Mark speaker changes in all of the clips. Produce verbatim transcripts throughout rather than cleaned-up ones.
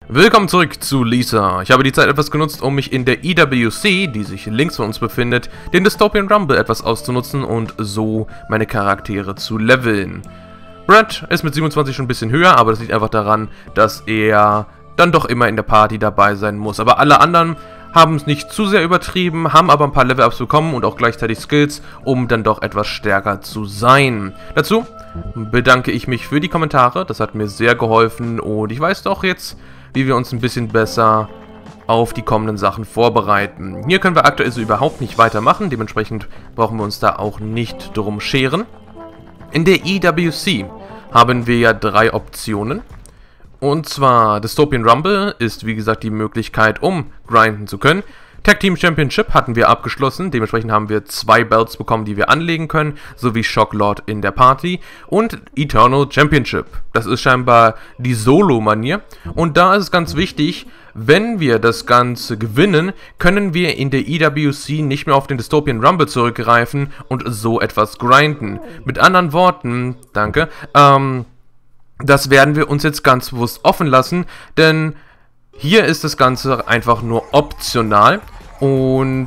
Speaker 1: Willkommen zurück zu Lisa. Ich habe die Zeit etwas genutzt, um mich in der E W C, die sich links von uns befindet, den Dystopian Rumble etwas auszunutzen und so meine Charaktere zu leveln. Brad ist mit siebenundzwanzig schon ein bisschen höher, aber das liegt einfach daran, dass er dann doch immer in der Party dabei sein muss. Aber alle anderen haben es nicht zu sehr übertrieben, haben aber ein paar Level-Ups bekommen und auch gleichzeitig Skills, um dann doch etwas stärker zu sein. Dazu bedanke ich mich für die Kommentare, das hat mir sehr geholfen und ich weiß doch jetzt, wie wir uns ein bisschen besser auf die kommenden Sachen vorbereiten. Hier können wir aktuell so überhaupt nicht weitermachen, dementsprechend brauchen wir uns da auch nicht drum scheren. In der E W C haben wir ja drei Optionen. Und zwar Dystopian Rumble ist wie gesagt die Möglichkeit, um grinden zu können. Tag Team Championship hatten wir abgeschlossen, dementsprechend haben wir zwei Belts bekommen, die wir anlegen können, sowie Shocklord in der Party. Und Eternal Championship, das ist scheinbar die Solo-Manier. Und da ist es ganz wichtig, wenn wir das Ganze gewinnen, können wir in der E W C nicht mehr auf den Dystopian Rumble zurückgreifen und so etwas grinden. Mit anderen Worten, danke, ähm, das werden wir uns jetzt ganz bewusst offen lassen, denn hier ist das Ganze einfach nur optional und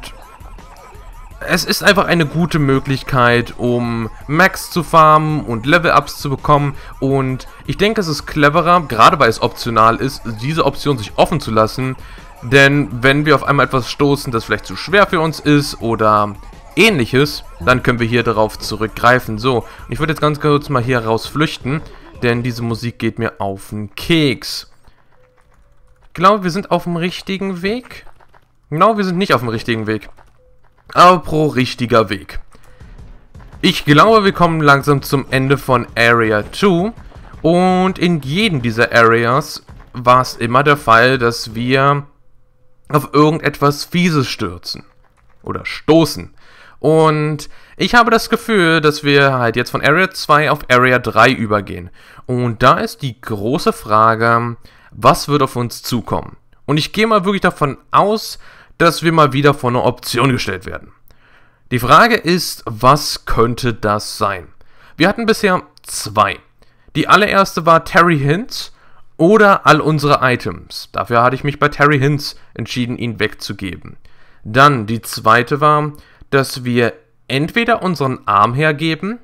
Speaker 1: es ist einfach eine gute Möglichkeit, um Max zu farmen und Level-Ups zu bekommen und ich denke, es ist cleverer, gerade weil es optional ist, diese Option sich offen zu lassen, denn wenn wir auf einmal etwas stoßen, das vielleicht zu schwer für uns ist oder ähnliches, dann können wir hier darauf zurückgreifen. So, ich würde jetzt ganz kurz mal hier raus flüchten, denn diese Musik geht mir auf den Keks. Ich glaube, wir sind auf dem richtigen Weg. Genau, wir sind nicht auf dem richtigen Weg. Aber pro richtiger Weg. Ich glaube, wir kommen langsam zum Ende von Area zwei. Und in jedem dieser Areas war es immer der Fall, dass wir auf irgendetwas Fieses stürzen. Oder stoßen. Und ich habe das Gefühl, dass wir halt jetzt von Area zwei auf Area drei übergehen. Und da ist die große Frage, was wird auf uns zukommen? Und ich gehe mal wirklich davon aus, dass wir mal wieder vor eine Option gestellt werden. Die Frage ist, was könnte das sein? Wir hatten bisher zwei. Die allererste war Terry Hintz oder all unsere Items. Dafür hatte ich mich bei Terry Hintz entschieden, ihn wegzugeben. Dann die zweite war, dass wir entweder unseren Arm hergeben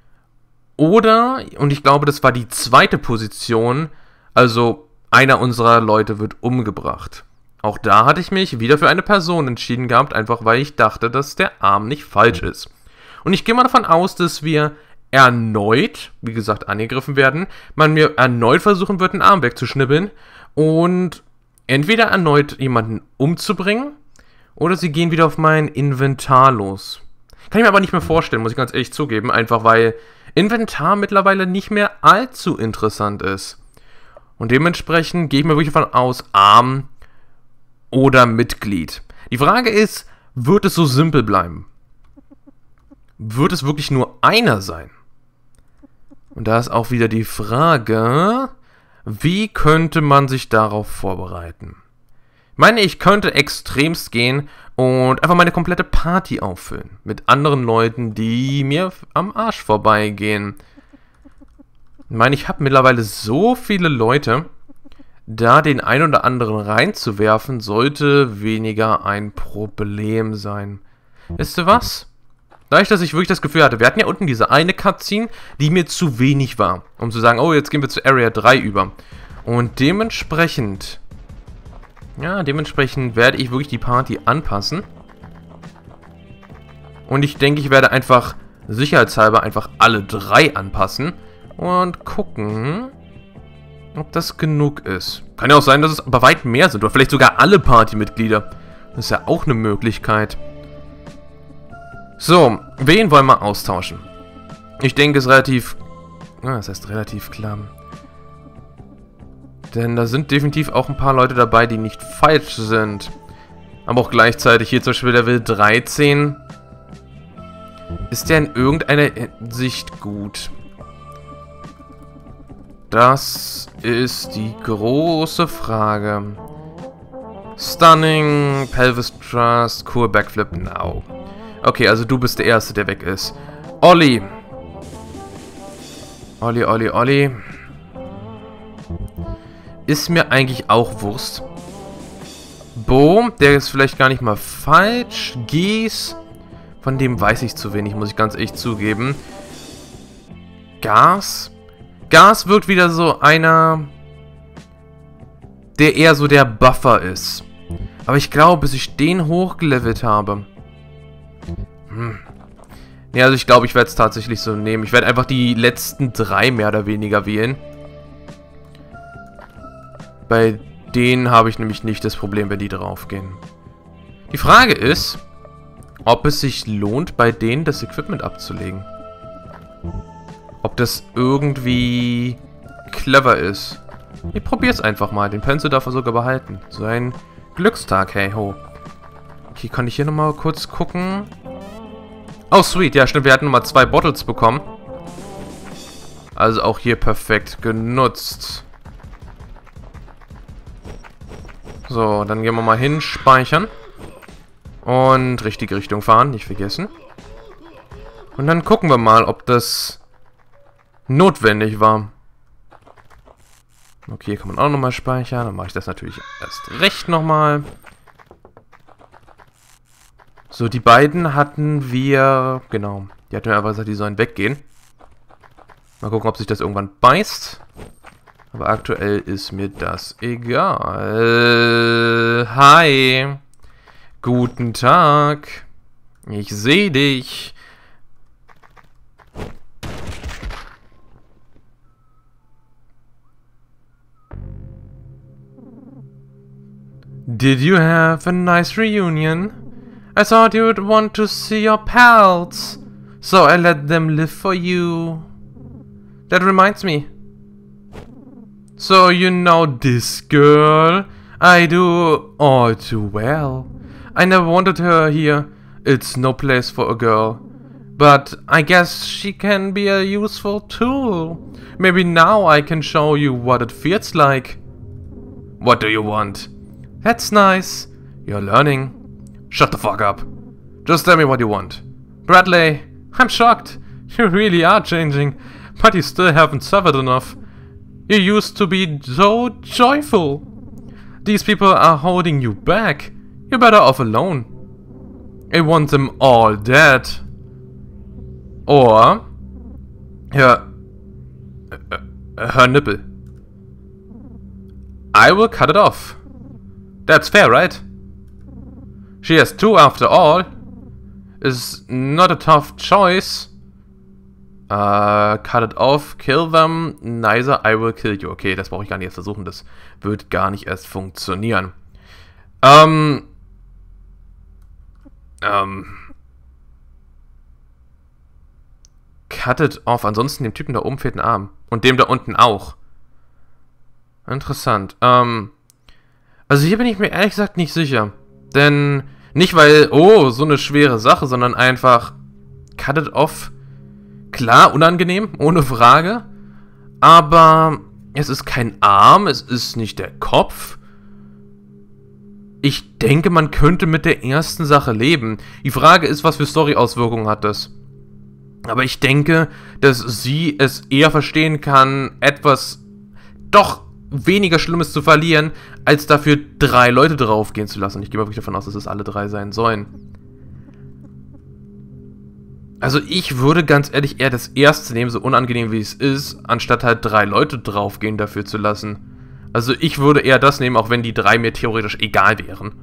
Speaker 1: oder, und ich glaube, das war die zweite Position, also einer unserer Leute wird umgebracht. Auch da hatte ich mich wieder für eine Person entschieden gehabt, einfach weil ich dachte, dass der Arm nicht falsch ist. Und ich gehe mal davon aus, dass wir erneut, wie gesagt, angegriffen werden, man mir erneut versuchen wird, den Arm wegzuschnibbeln und entweder erneut jemanden umzubringen oder sie gehen wieder auf mein Inventar los. Kann ich mir aber nicht mehr vorstellen, muss ich ganz ehrlich zugeben, einfach weil Inventar mittlerweile nicht mehr allzu interessant ist. Und dementsprechend gehe ich mir wirklich davon aus, Arm oder Mitglied. Die Frage ist, wird es so simpel bleiben? Wird es wirklich nur einer sein? Und da ist auch wieder die Frage, wie könnte man sich darauf vorbereiten? Ich meine, ich könnte extremst gehen und einfach meine komplette Party auffüllen. Mit anderen Leuten, die mir am Arsch vorbeigehen. Ich meine, ich habe mittlerweile so viele Leute, da den einen oder anderen reinzuwerfen, sollte weniger ein Problem sein. Wisst ihr was? Dadurch, dass ich wirklich das Gefühl hatte, wir hatten ja unten diese eine Cutscene, die mir zu wenig war, um zu sagen, oh, jetzt gehen wir zu Area drei über. Und dementsprechend, ja, dementsprechend werde ich wirklich die Party anpassen. Und ich denke, ich werde einfach sicherheitshalber einfach alle drei anpassen. Und gucken, ob das genug ist. Kann ja auch sein, dass es bei weitem mehr sind. Oder vielleicht sogar alle Partymitglieder. Das ist ja auch eine Möglichkeit. So, wen wollen wir austauschen? Ich denke, es ist relativ... Ah, das heißt relativ klar. Denn da sind definitiv auch ein paar Leute dabei, die nicht falsch sind. Aber auch gleichzeitig hier zum Beispiel Level dreizehn. Ist der in irgendeiner Hinsicht gut? Das ist die große Frage. Stunning, Pelvis Thrust, Cool Backflip, now. Okay, also du bist der Erste, der weg ist. Olli. Olli, Olli, Olli. ist mir eigentlich auch Wurst. Bo, der ist vielleicht gar nicht mal falsch. Gies, von dem weiß ich zu wenig, muss ich ganz ehrlich zugeben. Gas. Gas wirkt wieder so einer, der eher so der Buffer ist. Aber ich glaube, bis ich den hochgelevelt habe. Hm. Ja, also ich glaube, ich werde es tatsächlich so nehmen. Ich werde einfach die letzten drei mehr oder weniger wählen. Bei denen habe ich nämlich nicht das Problem, wenn die draufgehen. Die Frage ist, ob es sich lohnt, bei denen das Equipment abzulegen. Ob das irgendwie clever ist. Ich probiere es einfach mal. Den Pencil darf er sogar behalten. So ein Glückstag, hey ho. Okay, kann ich hier nochmal kurz gucken? Oh, sweet. Ja, stimmt. Wir hatten nochmal zwei Bottles bekommen. Also auch hier perfekt genutzt. So, dann gehen wir mal hin, speichern. Und richtige Richtung fahren, nicht vergessen. Und dann gucken wir mal, ob das notwendig war. Okay, hier kann man auch nochmal speichern. Dann mache ich das natürlich erst recht nochmal. So, die beiden hatten wir... Genau, die hatten wir einfach gesagt, die sollen weggehen. Mal gucken, ob sich das irgendwann beißt. Aber aktuell ist mir das egal. Hi. Guten Tag. Ich sehe dich. Did you have a nice reunion? I thought you'd want to see your pals. So I let them live for you. That reminds me. So you know this girl? I do all too well. I never wanted her here. It's no place for a girl. But I guess she can be a useful tool. Maybe now I can show you what it feels like. What do you want? That's nice. You're learning. Shut the fuck up. Just tell me what you want. Bradley, I'm shocked. You really are changing. But you still haven't suffered enough. You used to be so joyful. These people are holding you back. You're better off alone. I want them all dead. Or her, uh, her nipple. I will cut it off. That's fair, right? She has two after all. Is not a tough choice. Uh, cut it off, kill them, neither I will kill you. Okay, das brauche ich gar nicht erst versuchen, das wird gar nicht erst funktionieren. Ähm, ähm, cut it off, ansonsten dem Typen da oben fehlt ein Arm. Und dem da unten auch. Interessant. Ähm, also hier bin ich mir ehrlich gesagt nicht sicher. Denn, nicht weil, oh, so eine schwere Sache, sondern einfach, cut it off. Klar, unangenehm, ohne Frage. Aber es ist kein Arm, es ist nicht der Kopf. Ich denke, man könnte mit der ersten Sache leben. Die Frage ist, was für Story-Auswirkungen hat das? Aber ich denke, dass sie es eher verstehen kann, etwas doch weniger Schlimmes zu verlieren, als dafür drei Leute draufgehen zu lassen. Ich gehe mal wirklich davon aus, dass es alle drei sein sollen. Also ich würde ganz ehrlich eher das erste nehmen, so unangenehm wie es ist, anstatt halt drei Leute draufgehen dafür zu lassen. Also ich würde eher das nehmen, auch wenn die drei mir theoretisch egal wären.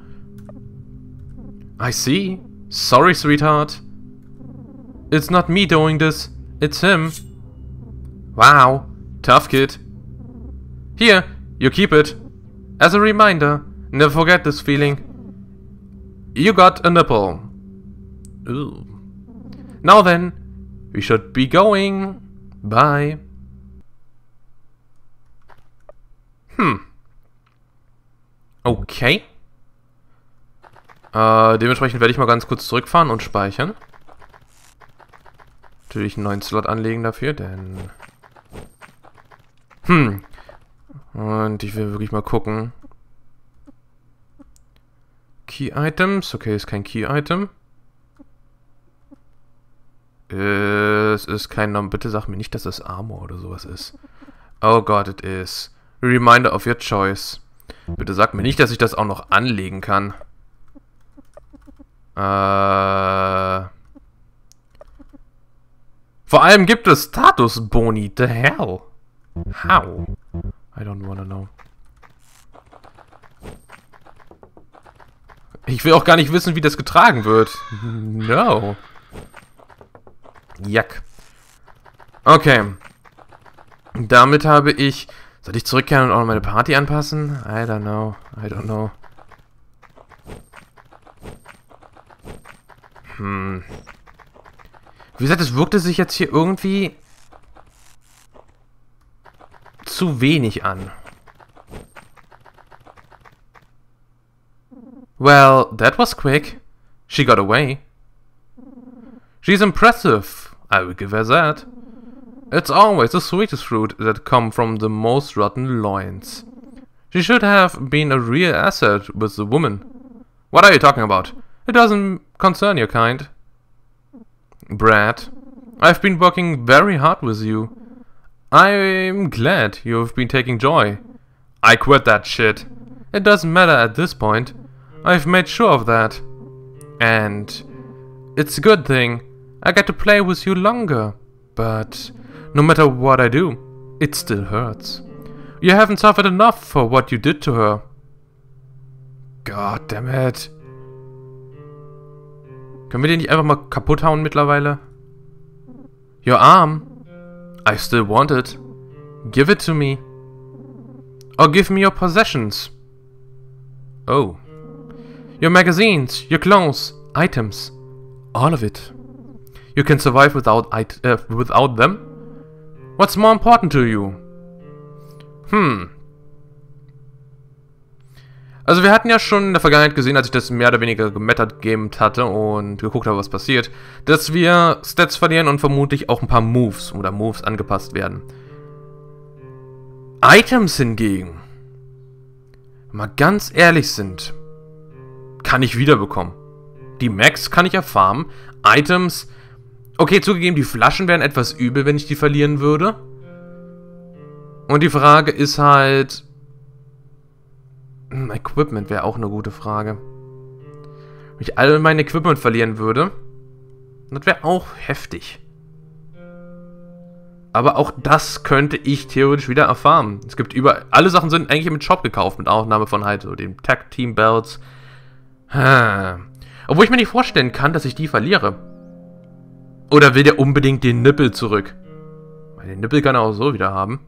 Speaker 1: I see. Sorry, sweetheart. It's not me doing this. It's him. Wow. Tough kid. Here, you keep it. As a reminder, never forget this feeling. You got a nipple. Ooh. Now then, we should be going. Bye. Hm. Okay. Äh, dementsprechend werde ich mal ganz kurz zurückfahren und speichern. Natürlich einen neuen Slot anlegen dafür, denn... Hm. Und ich will wirklich mal gucken. Key Items. Okay, ist kein Key Item. Es ist kein Name. Bitte sag mir nicht, dass das Armor oder sowas ist. Oh Gott, it is. Reminder of your choice. Bitte sag mir nicht, dass ich das auch noch anlegen kann. Äh... Vor allem gibt es Statusboni. The hell? How? I don't wanna know. Ich will auch gar nicht wissen, wie das getragen wird. No. Jack. Okay. Damit habe ich... Soll ich zurückkehren und auch meine Party anpassen? I don't know. I don't know. Hm. Wie gesagt, es wirkte sich jetzt hier irgendwie zu wenig an. Well, that was quick. She got away. She's impressive. I will give her that. It's always the sweetest fruit that come from the most rotten loins. She should have been a real asset with the woman. What are you talking about? It doesn't concern your kind. Brad, I've been working very hard with you. I'm glad you've been taking joy. I quit that shit. It doesn't matter at this point. I've made sure of that. And it's a good thing. I get to play with you longer. But no matter what I do, it still hurts. You haven't suffered enough for what you did to her. God damn it. Können wir den nicht einfach mal kaputt hauen mittlerweile? Your arm. I still want it. Give it to me. Or give me your possessions. Oh. Your magazines, your clothes, items. All of it. You can survive without it, uh, without them? What's more important to you? Hm. Also wir hatten ja schon in der Vergangenheit gesehen, als ich das mehr oder weniger gemettergamed hatte und geguckt habe, was passiert, dass wir Stats verlieren und vermutlich auch ein paar Moves oder Moves angepasst werden. Items hingegen, wenn wir ganz ehrlich sind, kann ich wiederbekommen. Die Max kann ich erfarmen. Items, okay, zugegeben, die Flaschen wären etwas übel, wenn ich die verlieren würde. Und die Frage ist halt... Equipment wäre auch eine gute Frage. Wenn ich all mein Equipment verlieren würde, das wäre auch heftig. Aber auch das könnte ich theoretisch wieder erfahren. Es gibt überall, alle Sachen sind eigentlich im Shop gekauft, mit Ausnahme von halt so den Tag Team Belts. Obwohl ich mir nicht vorstellen kann, dass ich die verliere. Oder will der unbedingt den Nippel zurück? Weil den Nippel kann er auch so wieder haben.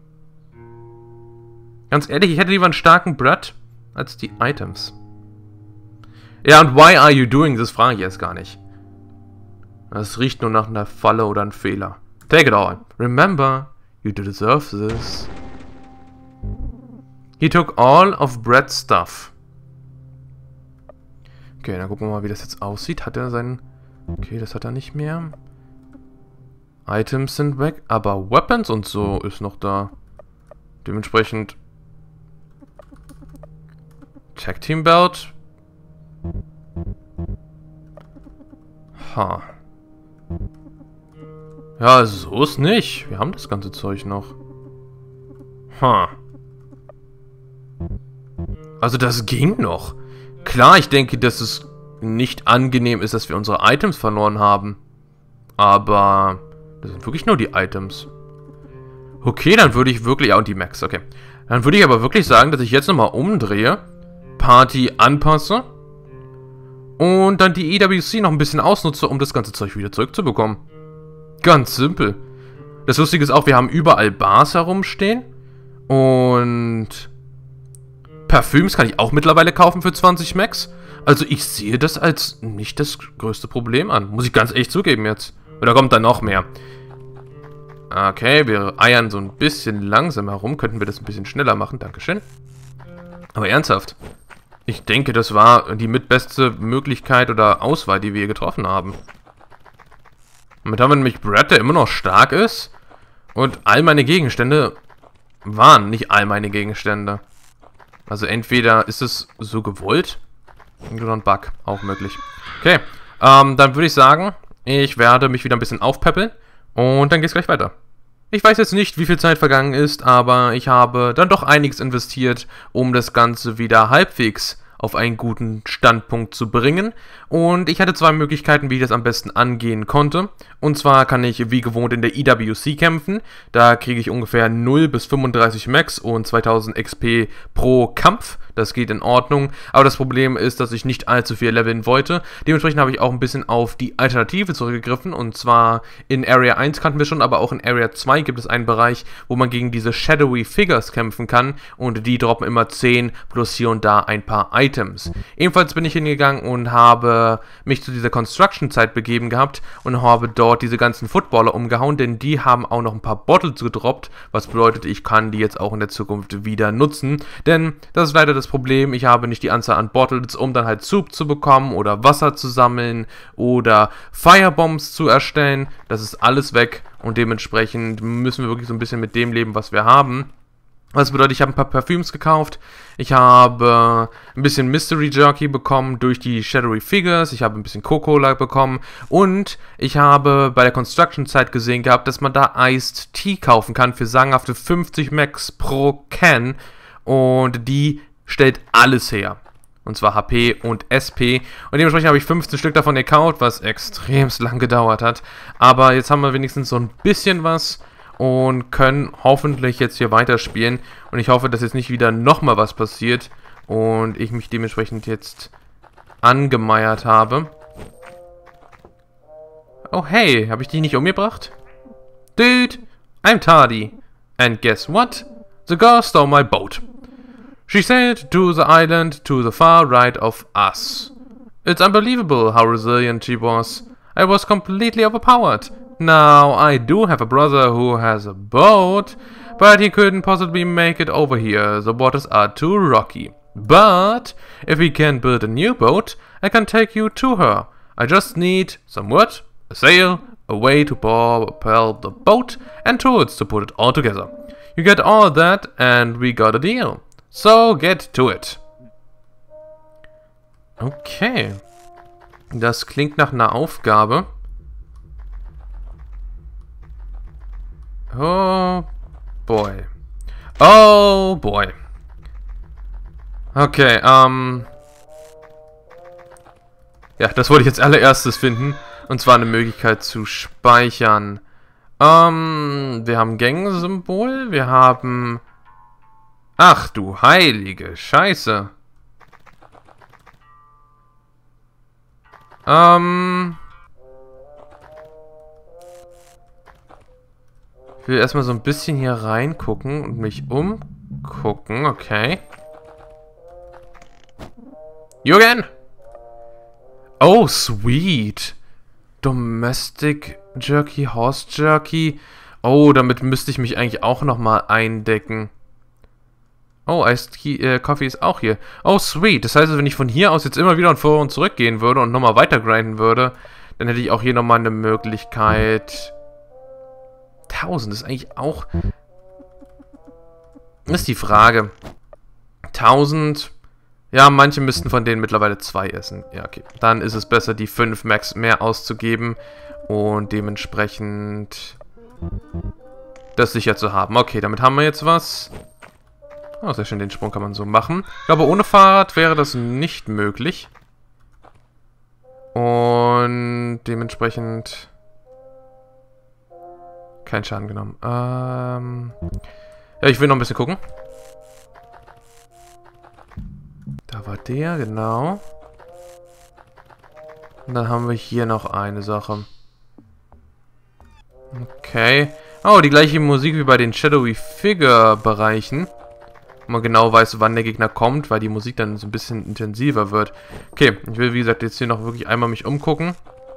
Speaker 1: Ganz ehrlich, ich hätte lieber einen starken Brad als die Items. Ja, und why are you doing this, frage ich jetzt gar nicht. Das riecht nur nach einer Falle oder einem Fehler. Take it all. Remember, you deserve this. He took all of Brad's stuff. Okay, dann gucken wir mal, wie das jetzt aussieht. Hat er seinen... Okay, das hat er nicht mehr. Items sind weg, aber Weapons und so ist noch da. Dementsprechend... Tag Team Belt. Ha. Ja, so ist nicht. Wir haben das ganze Zeug noch. Ha. Also das ging noch. Klar, ich denke, dass es nicht angenehm ist, dass wir unsere Items verloren haben. Aber das sind wirklich nur die Items. Okay, dann würde ich wirklich... Ja, und die Max, okay. Dann würde ich aber wirklich sagen, dass ich jetzt nochmal umdrehe, Party anpasse und dann die E W C noch ein bisschen ausnutze, um das ganze Zeug wieder zurückzubekommen. Ganz simpel. Das Lustige ist auch, wir haben überall Bars herumstehen und Parfüms kann ich auch mittlerweile kaufen für zwanzig Max. Also ich sehe das als nicht das größte Problem an. Muss ich ganz ehrlich zugeben jetzt. Oder kommt da noch mehr? Okay, wir eiern so ein bisschen langsam herum. Könnten wir das ein bisschen schneller machen. Dankeschön. Aber ernsthaft. Ich denke, das war die mitbeste Möglichkeit oder Auswahl, die wir hier getroffen haben. Damit haben wir nämlich Brad, der immer noch stark ist. Und all meine Gegenstände waren nicht all meine Gegenstände. Also entweder ist es so gewollt oder ein Bug, auch möglich. Okay, ähm, dann würde ich sagen, ich werde mich wieder ein bisschen aufpäppeln und dann geht's gleich weiter. Ich weiß jetzt nicht, wie viel Zeit vergangen ist, aber ich habe dann doch einiges investiert, um das Ganze wieder halbwegs auf einen guten Standpunkt zu bringen. Und ich hatte zwei Möglichkeiten, wie ich das am besten angehen konnte. Und zwar kann ich wie gewohnt in der E W C kämpfen. Da kriege ich ungefähr null bis fünfunddreißig Max und zweitausend X P pro Kampf. Das geht in Ordnung. Aber das Problem ist, dass ich nicht allzu viel leveln wollte. Dementsprechend habe ich auch ein bisschen auf die Alternative zurückgegriffen. Und zwar in Area eins kannten wir schon, aber auch in Area zwei gibt es einen Bereich, wo man gegen diese Shadowy Figures kämpfen kann. Und die droppen immer zehn plus hier und da ein paar Items. Ebenfalls bin ich hingegangen und habe mich zu dieser Construction-Zeit begeben gehabt und habe dort diese ganzen Footballer umgehauen, denn die haben auch noch ein paar Bottles gedroppt, was bedeutet, ich kann die jetzt auch in der Zukunft wieder nutzen, denn das ist leider das Problem, ich habe nicht die Anzahl an Bottles, um dann halt Soup zu bekommen oder Wasser zu sammeln oder Firebombs zu erstellen, das ist alles weg und dementsprechend müssen wir wirklich so ein bisschen mit dem leben, was wir haben. Das bedeutet, ich habe ein paar Parfüms gekauft, ich habe ein bisschen Mystery Jerky bekommen durch die Shadowy Figures, ich habe ein bisschen Coca-Cola bekommen und ich habe bei der Construction-Zeit gesehen gehabt, dass man da Iced Tea kaufen kann für sagenhafte fünfzig Max pro Can und die stellt alles her. Und zwar H P und S P. Und dementsprechend habe ich fünfzehn Stück davon gekauft, was extremst lang gedauert hat. Aber jetzt haben wir wenigstens so ein bisschen was und können hoffentlich jetzt hier weiterspielen. Und ich hoffe, dass jetzt nicht wieder nochmal was passiert und ich mich dementsprechend jetzt angemeiert habe. Oh hey, habe ich die nicht umgebracht? Dude, I'm Tardy. And guess what? The girl stole my boat. She sailed to the island to the far right of us. It's unbelievable how resilient she was. I was completely overpowered. Now, I do have a brother who has a boat, but he couldn't possibly make it over here. The waters are too rocky. But if we can build a new boat, I can take you to her. I just need some wood, a sail, a way to propel the boat, and tools to put it all together. You get all that, and we got a deal. So get to it. Okay. Das klingt nach einer Aufgabe. Oh boy. Oh boy. Okay, ähm... ja, das wollte ich jetzt allererstes finden. Und zwar eine Möglichkeit zu speichern. Ähm, wir haben Gänge-Symbol. Wir haben... Ach du heilige Scheiße. Ähm... Ich will erstmal so ein bisschen hier reingucken und mich umgucken, okay. Jürgen! Oh, sweet! Domestic Jerky, Horse Jerky. Oh, damit müsste ich mich eigentlich auch nochmal eindecken. Oh, Iced äh, Coffee ist auch hier. Oh, sweet. Das heißt, wenn ich von hier aus jetzt immer wieder und vor und zurück gehen würde und nochmal weiter grinden würde, dann hätte ich auch hier nochmal eine Möglichkeit... tausend ist eigentlich auch... Das ist die Frage. tausend... Ja, manche müssten von denen mittlerweile zwei essen. Ja, okay. Dann ist es besser, die fünf Max mehr auszugeben und dementsprechend das sicher zu haben. Okay, damit haben wir jetzt was. Oh, sehr schön, den Sprung kann man so machen. Ich glaube, ohne Fahrrad wäre das nicht möglich. Und dementsprechend... kein Schaden genommen. Ähm... Ja, ich will noch ein bisschen gucken. Da war der, genau. Und dann haben wir hier noch eine Sache. Okay. Oh, die gleiche Musik wie bei den Shadowy Figure Bereichen. Wo man genau weiß, wann der Gegner kommt, weil die Musik dann so ein bisschen intensiver wird. Okay, ich will wie gesagt jetzt hier noch wirklich einmal mich umgucken.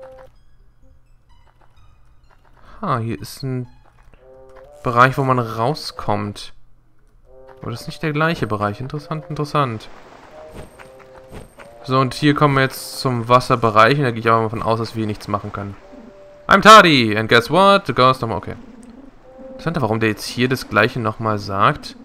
Speaker 1: Ah, hier ist ein Bereich, wo man rauskommt. Aber das ist nicht der gleiche Bereich. Interessant, interessant. So, und hier kommen wir jetzt zum Wasserbereich. Und da gehe ich aber mal von aus, dass wir hier nichts machen können. I'm Tardy, and guess what? The ghost nochmal, okay. Interessant, warum der jetzt hier das gleiche nochmal sagt.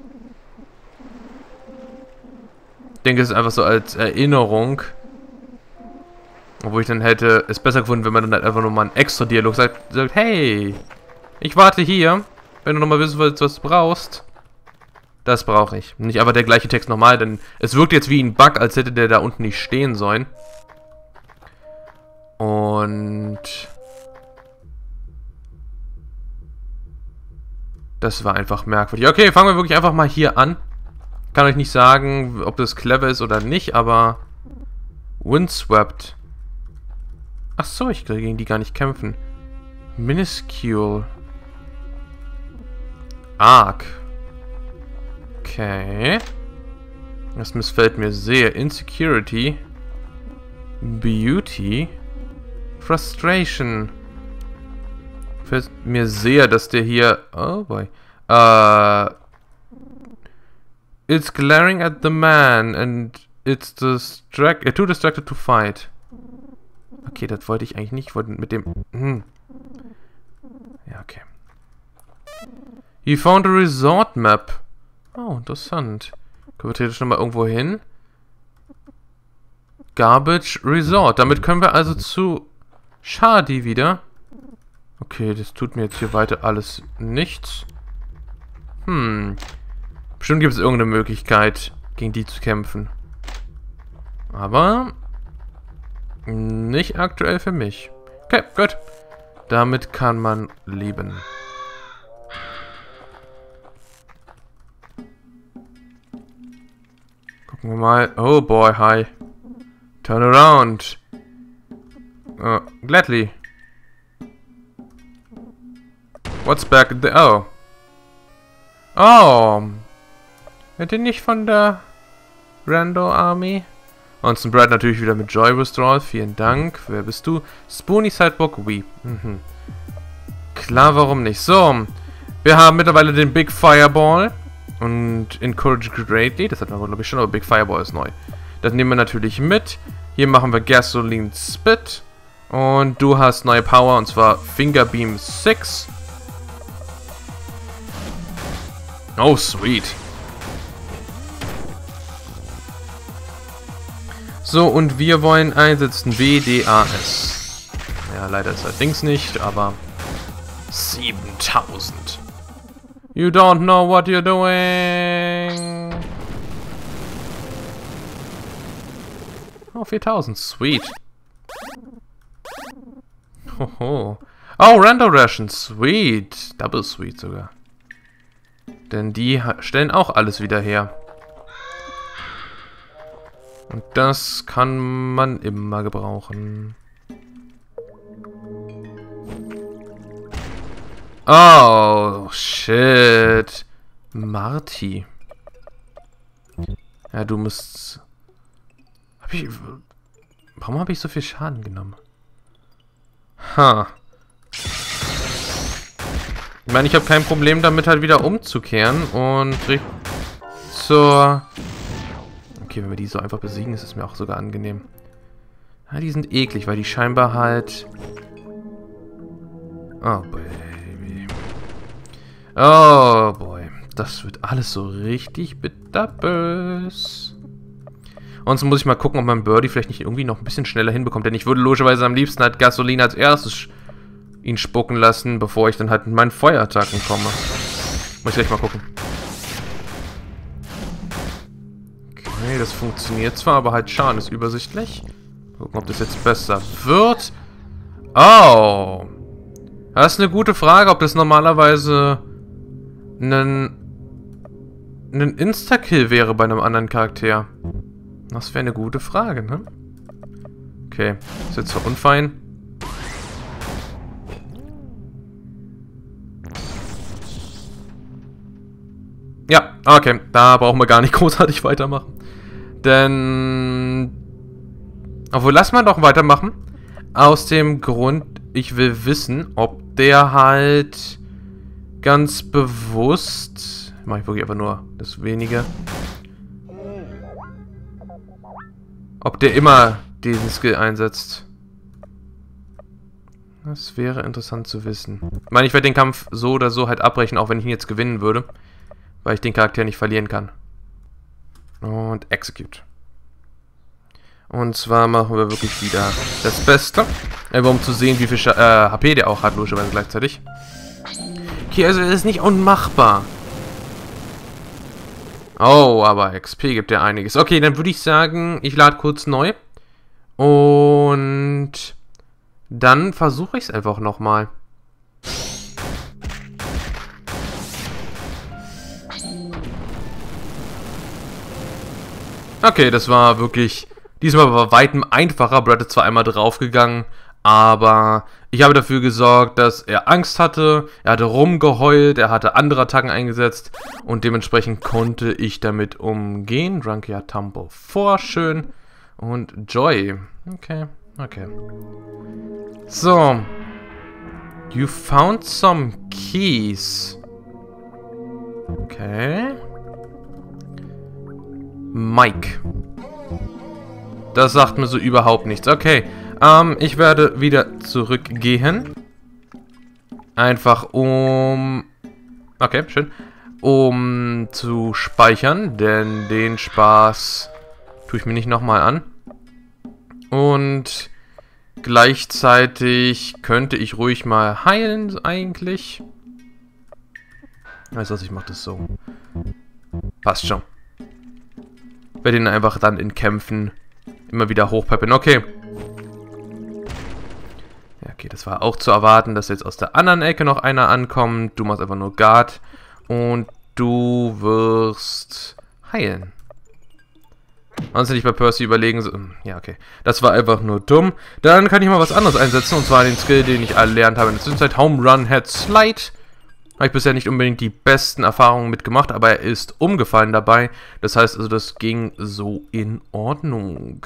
Speaker 1: Ich denke, es ist einfach so als Erinnerung. Obwohl ich dann hätte es besser gefunden, wenn man dann halt einfach nur mal einen extra Dialog sagt, sagt, hey, ich warte hier. wenn du nochmal wissen willst, was du brauchst. Das brauche ich. Nicht aber der gleiche Text nochmal, denn es wirkt jetzt wie ein Bug, als hätte der da unten nicht stehen sollen. Und... das war einfach merkwürdig. Okay, fangen wir wirklich einfach mal hier an. Kann euch nicht sagen, ob das clever ist oder nicht, aber... Windswept. Ach so, ich kann gegen die gar nicht kämpfen. Minuscule. Arc. Okay. Das missfällt mir sehr. Insecurity. Beauty. Frustration. Fällt mir sehr, dass der hier... oh boy. Uh, it's glaring at the man and it's distract uh, too distracted to fight. Okay, das wollte ich eigentlich nicht. Ich wollte mit dem... Hm. Ja, okay. He found a resort map. Oh, interessant. Können wir theoretisch nochmal irgendwo hin? Garbage Resort. Damit können wir also zu Shadi wieder. Okay, das tut mir jetzt hier weiter alles nichts. Hm. Bestimmt gibt es irgendeine Möglichkeit, gegen die zu kämpfen. Aber nicht aktuell für mich. Okay, gut. Damit kann man leben. Gucken wir mal. Oh boy, hi. Turn around. Uh, gladly. What's back there? Oh. Oh. Wird ihr nicht von der Rando Army? Ansonsten Brad natürlich wieder mit Joy Withdrawal. Vielen Dank. Wer bist du? Spoony Sidebook Wii. Mhm. Klar, warum nicht? So. Wir haben mittlerweile den Big Fireball. Und Encourage Greatly. Das hatten wir, glaube ich, schon, aber Big Fireball ist neu. Das nehmen wir natürlich mit. Hier machen wir Gasoline Spit. Und du hast neue Power, und zwar Finger Beam sechs. Oh, sweet. So, und wir wollen einsetzen W D A S. Ja, leider ist das Dings nicht, aber siebentausend. You don't know what you're doing. Oh, viertausend. Sweet. Hoho. Oh, Rando Ration. Sweet. Double sweet sogar. Denn die stellen auch alles wieder her. Und das kann man immer gebrauchen. Oh, shit. Marty. Ja, du musst... Hab ich... Warum habe ich so viel Schaden genommen? Ha. Ich meine, ich habe kein Problem damit, halt wieder umzukehren und zur... Okay, wenn wir die so einfach besiegen, ist es mir auch sogar angenehm. Ja, die sind eklig, weil die scheinbar halt... Oh, Baby. Oh, boy. Das wird alles so richtig bitterbös. Und so muss ich mal gucken, ob mein Birdie vielleicht nicht irgendwie noch ein bisschen schneller hinbekommt. Denn ich würde logischerweise am liebsten halt Gasoline als erstes ihn spucken lassen, bevor ich dann halt mit meinen Feuerattacken komme. Muss ich gleich mal gucken. Okay, das funktioniert zwar, aber halt Schaden ist übersichtlich. Gucken, ob das jetzt besser wird. Oh. Das ist eine gute Frage, ob das normalerweise ein, ein Insta-Kill wäre bei einem anderen Charakter. Das wäre eine gute Frage, ne? Okay, ist jetzt zwar unfein. Ja, okay, da brauchen wir gar nicht großartig weitermachen. Denn... Obwohl, lass mal doch weitermachen. Aus dem Grund, ich will wissen, ob der halt ganz bewusst... Mache ich wirklich einfach nur das Wenige. Ob der immer diesen Skill einsetzt. Das wäre interessant zu wissen. Ich meine, ich werde den Kampf so oder so halt abbrechen, auch wenn ich ihn jetzt gewinnen würde. Weil ich den Charakter nicht verlieren kann. Und Execute. Und zwar machen wir wirklich wieder das Beste. Einfach um zu sehen, wie viel Sch äh, H P der auch hat, logischerweise gleichzeitig. Okay, also es ist nicht unmachbar. Oh, aber X P gibt ja einiges. Okay, dann würde ich sagen, ich lade kurz neu. Und dann versuche ich es einfach nochmal. Okay, das war wirklich... Diesmal war weitem einfacher. Brad ist zwar einmal draufgegangen, aber ich habe dafür gesorgt, dass er Angst hatte. Er hatte rumgeheult, er hatte andere Attacken eingesetzt und dementsprechend konnte ich damit umgehen. Drunkia Tumble vor, schön. Und Joy. Okay, okay. So. You found some keys. Okay. Mike. Das sagt mir so überhaupt nichts. Okay, ähm, ich werde wieder zurückgehen. Einfach um... Okay, schön. Um zu speichern, denn den Spaß tue ich mir nicht nochmal an. Und gleichzeitig könnte ich ruhig mal heilen, eigentlich. Weißt du was, ich mache das so. Passt schon. Ich werde ihn einfach dann in Kämpfen immer wieder hochpeppen. Okay. Ja, okay, das war auch zu erwarten, dass jetzt aus der anderen Ecke noch einer ankommt. Du machst einfach nur Guard. Und du wirst heilen. Ansonsten nicht bei Percy überlegen. So, ja, okay. Das war einfach nur dumm. Dann kann ich mal was anderes einsetzen. Und zwar den Skill, den ich erlernt habe in der Zwischenzeit. Home Run Head Slide. Habe ich bisher nicht unbedingt die besten Erfahrungen mitgemacht, aber er ist umgefallen dabei. Das heißt also, das ging so in Ordnung.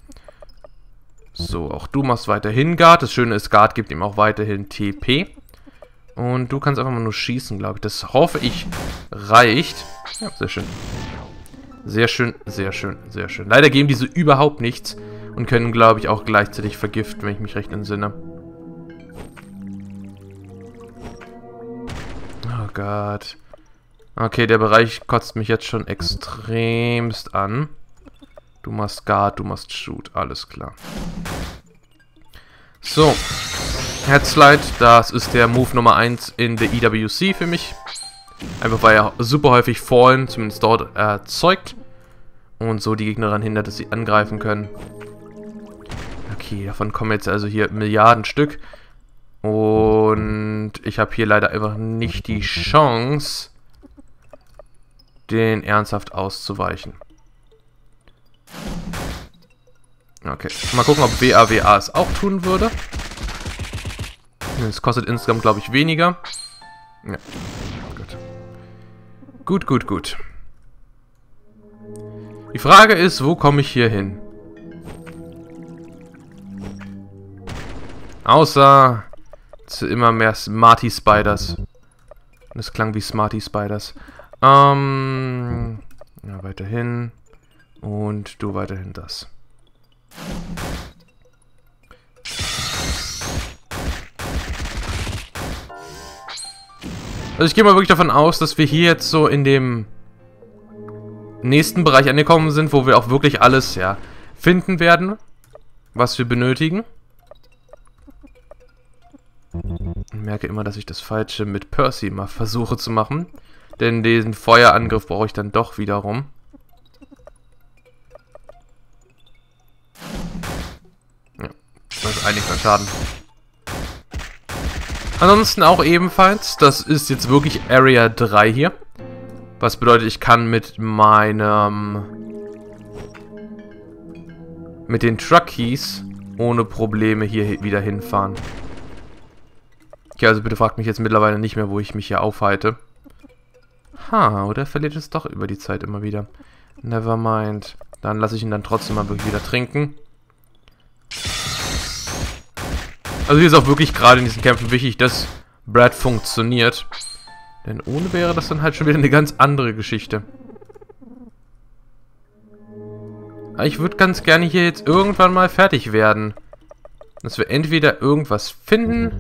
Speaker 1: So, auch du machst weiterhin Guard. Das Schöne ist, Guard gibt ihm auch weiterhin T P. Und du kannst einfach mal nur schießen, glaube ich. Das hoffe ich reicht. Ja, sehr schön. Sehr schön, sehr schön, sehr schön. Leider geben diese überhaupt nichts und können, glaube ich, auch gleichzeitig vergiften, wenn ich mich recht entsinne. Oh Gott. Okay, der Bereich kotzt mich jetzt schon extremst an. Du machst Guard, du machst Shoot. Alles klar. So. Headslide, das ist der Move Nummer eins in der E W C für mich. Einfach weil er super häufig Fallen, zumindest dort, erzeugt. Und so die Gegner daran hindert, dass sie angreifen können. Okay, davon kommen jetzt also hier Milliarden Stück. Und ich habe hier leider einfach nicht die Chance, den ernsthaft auszuweichen. Okay, mal gucken, ob W A W A es auch tun würde. Es kostet insgesamt, glaube ich, weniger. Ja, gut. Gut, gut, gut. Die Frage ist, wo komme ich hier hin? Außer zu immer mehr Smarty Spiders. Das klang wie Smarty Spiders. Ähm, ja, weiterhin. Und du weiterhin das. Also ich gehe mal wirklich davon aus, dass wir hier jetzt so in dem nächsten Bereich angekommen sind, wo wir auch wirklich alles, ja, finden werden, was wir benötigen. Ich merke immer, dass ich das Falsche mit Percy mal versuche zu machen. Denn diesen Feuerangriff brauche ich dann doch wiederum. Ja, das ist eigentlich kein Schaden. Ansonsten auch ebenfalls, das ist jetzt wirklich Area drei hier. Was bedeutet, ich kann mit meinem... mit den Truck Keys ohne Probleme hier wieder hinfahren. Okay, also bitte fragt mich jetzt mittlerweile nicht mehr, wo ich mich hier aufhalte. Ha, oder verliert es doch über die Zeit immer wieder. Nevermind. Dann lasse ich ihn dann trotzdem mal wirklich wieder trinken. Also hier ist auch wirklich gerade in diesen Kämpfen wichtig, dass Brad funktioniert. Denn ohne wäre das dann halt schon wieder eine ganz andere Geschichte. Aber ich würde ganz gerne hier jetzt irgendwann mal fertig werden. Dass wir entweder irgendwas finden.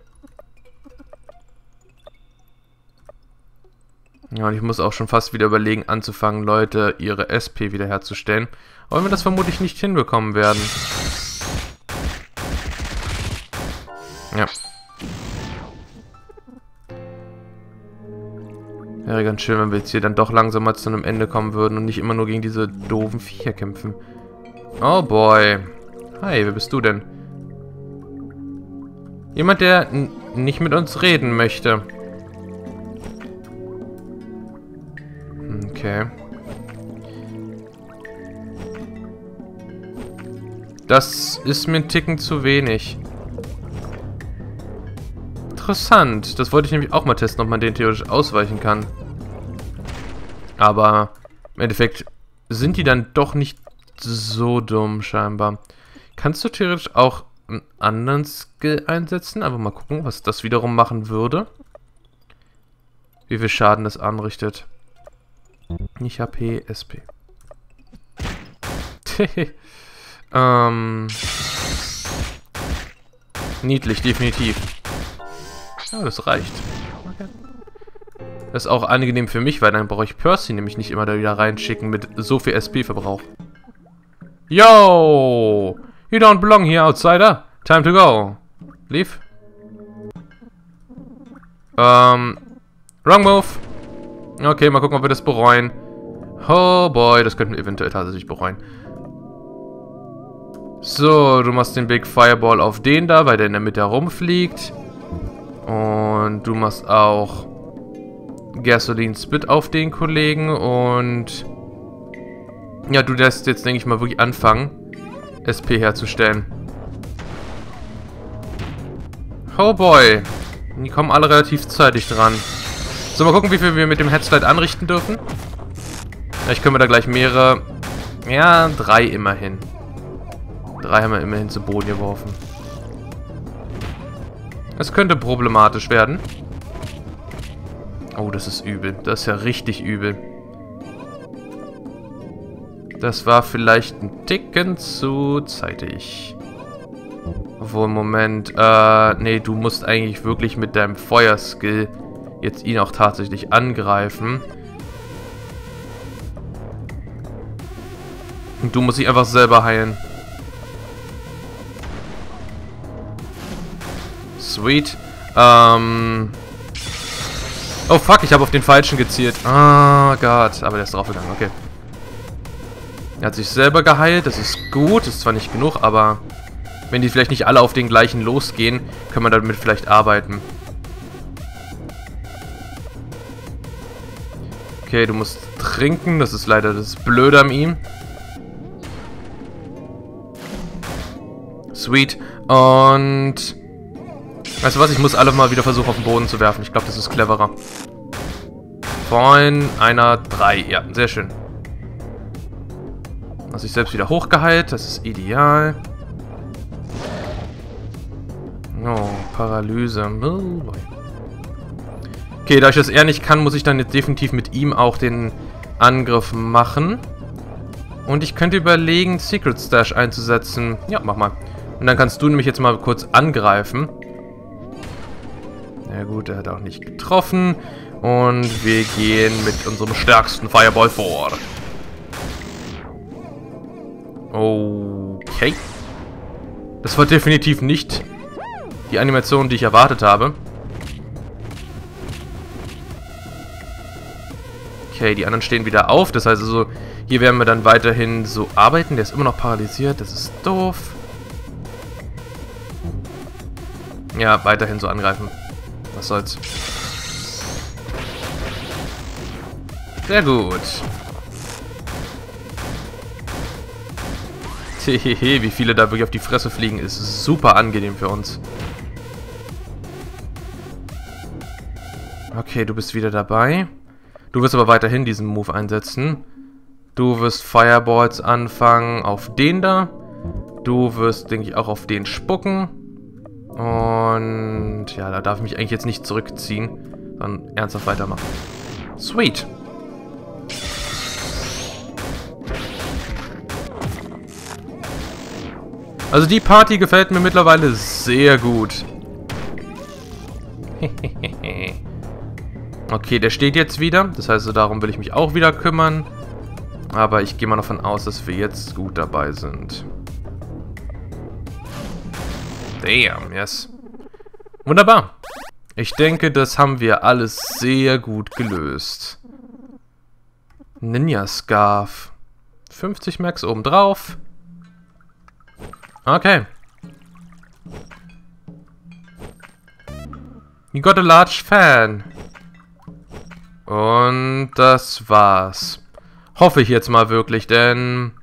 Speaker 1: Ja, und ich muss auch schon fast wieder überlegen, anzufangen, Leute ihre S P wiederherzustellen. Aber wenn wir das vermutlich nicht hinbekommen werden. Ja. Wäre ganz schön, wenn wir jetzt hier dann doch langsam mal zu einem Ende kommen würden und nicht immer nur gegen diese doofen Viecher kämpfen. Oh boy. Hi, wer bist du denn? Jemand, der nicht mit uns reden möchte. Okay. Das ist mir ein Ticken zu wenig. Interessant. Das wollte ich nämlich auch mal testen, ob man den theoretisch ausweichen kann. Aber im Endeffekt sind die dann doch nicht so dumm scheinbar. Kannst du theoretisch auch einen anderen Skill einsetzen? Einfach mal gucken, was das wiederum machen würde. Wie viel Schaden das anrichtet. Nicht H P, S P. ähm... Niedlich, definitiv. Ja, das reicht. Okay. Das ist auch angenehm für mich, weil dann brauche ich Percy nämlich nicht immer da wieder reinschicken mit so viel S P-Verbrauch. Yo! You don't belong here, outsider. Time to go. Leave. Ähm. Wrong move. Okay, mal gucken, ob wir das bereuen. Oh boy, das könnten wir eventuell tatsächlich bereuen. So, du machst den Big Fireball auf den da, weil der in der Mitte herumfliegt. Und du machst auch Gasoline Spit auf den Kollegen. Und ja, du lässt jetzt, denke ich mal, wirklich anfangen, S P herzustellen. Oh boy. Die kommen alle relativ zeitig dran. So, mal gucken, wie viel wir mit dem Headslide anrichten dürfen. Vielleicht können wir da gleich mehrere... Ja, drei immerhin. Drei haben wir immerhin zu Boden geworfen. Es könnte problematisch werden. Oh, das ist übel. Das ist ja richtig übel. Das war vielleicht ein Ticken zu zeitig. Obwohl, Moment. Äh, nee, du musst eigentlich wirklich mit deinem Feuerskill jetzt ihn auch tatsächlich angreifen. Und du musst dich einfach selber heilen. Sweet. Ähm. Oh fuck, ich habe auf den falschen gezielt. Oh Gott. Aber der ist draufgegangen, okay. Er hat sich selber geheilt, das ist gut. Das ist zwar nicht genug, aber wenn die vielleicht nicht alle auf den gleichen losgehen, können wir damit vielleicht arbeiten. Okay, du musst trinken. Das ist leider das Blöde an ihm. Sweet. Und... Weißt du was? Ich muss alle mal wieder versuchen, auf den Boden zu werfen. Ich glaube, das ist cleverer. Von einer drei. Ja, sehr schön. Hast dich selbst wieder hochgeheilt. Das ist ideal. Oh, Paralyse. Okay, da ich das eher nicht kann, muss ich dann jetzt definitiv mit ihm auch den Angriff machen. Und ich könnte überlegen, Secret Stash einzusetzen. Ja, mach mal. Und dann kannst du nämlich jetzt mal kurz angreifen. Ja gut, er hat auch nicht getroffen. Und wir gehen mit unserem stärksten Fireball vor. Okay. Das war definitiv nicht die Animation, die ich erwartet habe. Okay, die anderen stehen wieder auf. Das heißt also, hier werden wir dann weiterhin so arbeiten. Der ist immer noch paralysiert. Das ist doof. Ja, weiterhin so angreifen. Was soll's. Sehr gut. Hehehe, wie viele da wirklich auf die Fresse fliegen, ist super angenehm für uns. Okay, du bist wieder dabei. Du wirst aber weiterhin diesen Move einsetzen. Du wirst Fireballs anfangen auf den da. Du wirst, denke ich, auch auf den spucken. Und ja, da darf ich mich eigentlich jetzt nicht zurückziehen, sondern ernsthaft weitermachen. Sweet. Also die Party gefällt mir mittlerweile sehr gut. Okay, der steht jetzt wieder. Das heißt, darum will ich mich auch wieder kümmern. Aber ich gehe mal davon aus, dass wir jetzt gut dabei sind. Damn, yes. Wunderbar. Ich denke, das haben wir alles sehr gut gelöst. Ninja Scarf. fünfzig Max obendrauf. Okay. You got a large fan. Und das war's. Hoffe ich jetzt mal wirklich, denn...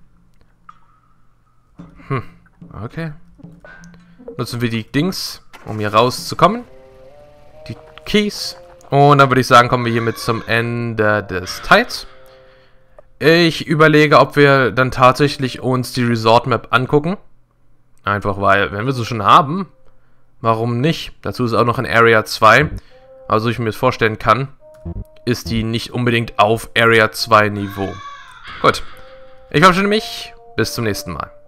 Speaker 1: Hm, okay. Nutzen wir die Dings, um hier rauszukommen. Die Keys. Und dann würde ich sagen, kommen wir hiermit zum Ende des Teils. Ich überlege, ob wir dann tatsächlich uns die Resort Map angucken. Einfach weil, wenn wir sie schon haben, warum nicht? Dazu ist auch noch in Area zwei. Also ich mir das vorstellen kann, ist die nicht unbedingt auf Area zwei Niveau. Gut. Ich verabschiede mich. Bis zum nächsten Mal.